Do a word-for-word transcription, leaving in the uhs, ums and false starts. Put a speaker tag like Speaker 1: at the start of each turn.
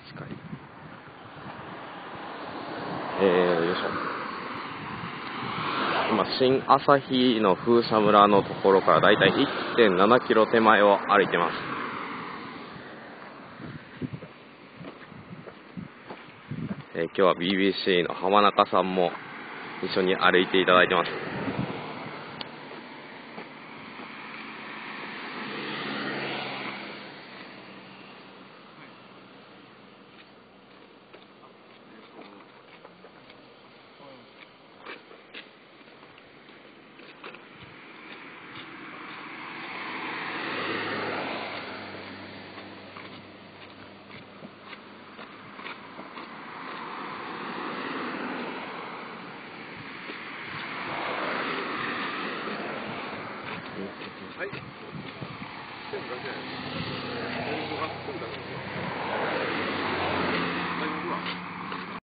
Speaker 1: 近い。えー、よいしょ。今、新旭の風車村のところからだいたい いってんななキロ手前を歩いてます。えー、今日は ビービーシー の浜中さんも一緒に歩いていただいてます。